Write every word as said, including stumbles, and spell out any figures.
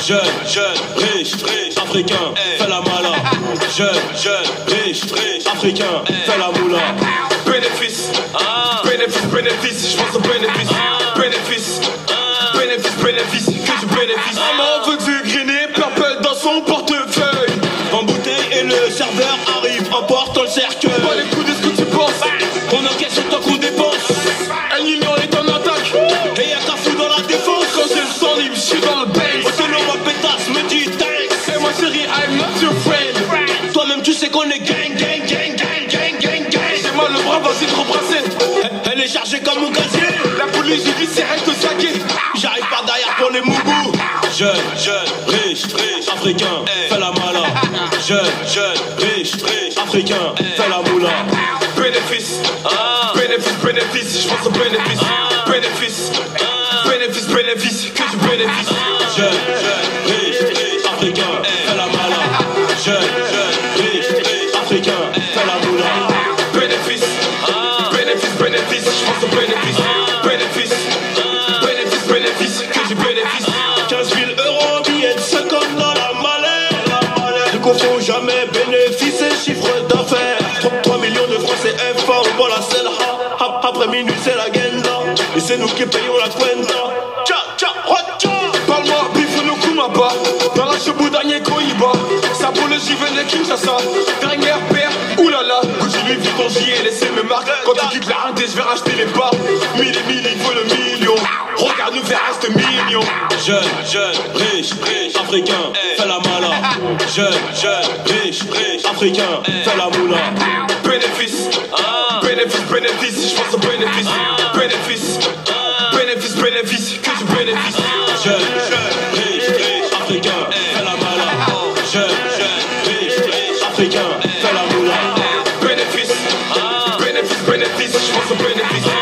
Jeune, jeune, riche, riche, africain, fais la mala. Jeune, jeune, riche, riche, africain, fais la moula. Bénéfice, bénéfice, bénéfice, je pense au bénéfice. Bénéfice, bénéfice, bénéfice, que du bénéfice. Maman veut du griner, purple dans son portefeuille. En bouteille et le serveur arrive en portant le cercueil. Pas les coups de ce que tu penses. On encaisse autant qu'on dépense. Un million est en attaque. Et y'a qu'à fou dans la défense. Quand j'ai le sang libre, je suis dans le base. Au solo, ma pétasse me dit thanks. Et moi chérie, I'm not your friend. Toi-même tu sais qu'on est gang, gang, gang, gang, gang, gang, gang. J'ai mal le bras, vas-y trop brassé. Elle est chargée comme un gazier. La police judiciaire reste au saquet. J'arrive par derrière pour les moubous. Jeune, jeune, riche, riche, africain, fais la mala. Jeune, jeune, riche, riche, africain, fais la moula. Bénéfice, bénéfice, bénéfice, je pense au bénéfice. Bénéfice, bénéfice, bénéfice, que du bénéfice. Jeune, jeune, riche, riche, africain, fais la mala. Jeune, jeune, riche, riche, africain, fais la moula. Bénéfice, bénéfice, bénéfice, je pense au bénéfice. Bénéfice, bénéfice, bénéfice, que du bénéfice. quinze mille euros, billets de cinquante dans la mallette. Ne confond jamais bénéfice et chiffre d'affaires. trois millions de francs C F A, on voit la selle. Après minuit, c'est la guenda. Et c'est nous qui payons la cuenta. Tcha, tcha, tcha. Parle-moi, bif no kumaba. Dans la chebou dernier Koiba. Ça pour le J V de Kinshasa. Dernière paire, oulala. Gucci Louis Vuitton, j'y ai laissé mes marques. Quand tu quittes la Inde, je vais racheter les parts. Mille et mille, il faut le million. Regarde, nous faire reste million. Jeune, jeune, riche, riche, africain, fais la mala. Jeune, jeune, riche, riche, africain, fais la moula. Bénéfice, bénéfice, bénéfice, je pense au bénéfice. Bénéfice, bénéfice, bénéfice, que du bénéfice. Jeune, jeune, riche, riche, africain, fais la mala. Jeune, jeune, riche, riche, africain, fais la moula. Bénéfice, bénéfice, bénéfice, je pense au bénéfice.